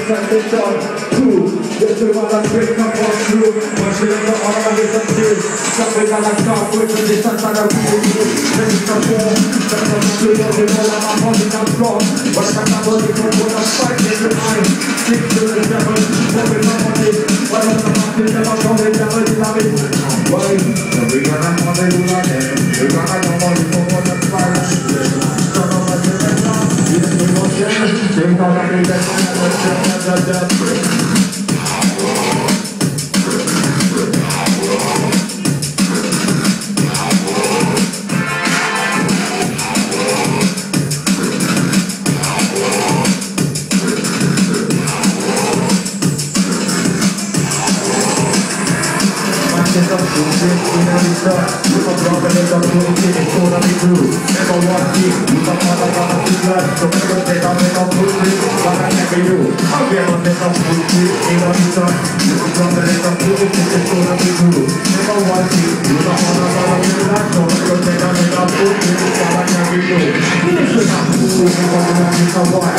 transition. Two, get to my last break up on through. Once you know all of this up to something I like start with the distance and I really do. Then it's not war, that's not true, you know I'm a holding out strong. But I'm not only from what I'm fighting the mind. Stick to the devil, moving my money. But I'm not going to never come the devil in a bit. Why? We're gonna have a little of them. We're gonna come on for what the fire is. Son of a different love, you know what you're saying. They're gonna be that It's up to shit, we know we start. Look up wrong and it's up to it, it's gonna be true. Never want me, you come out of my blood. So never take out me on food tree, but I never you. I'll be on this up food tree, ain't on the sun. Look up wrong and it's up to it, it's gonna be true. Never want me, you come out of my blood. So never take out me on food tree, but I never you. Finish it up, we're gonna be some wine.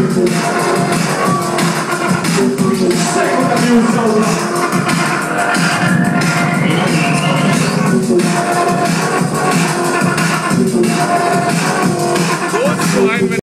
Second abuse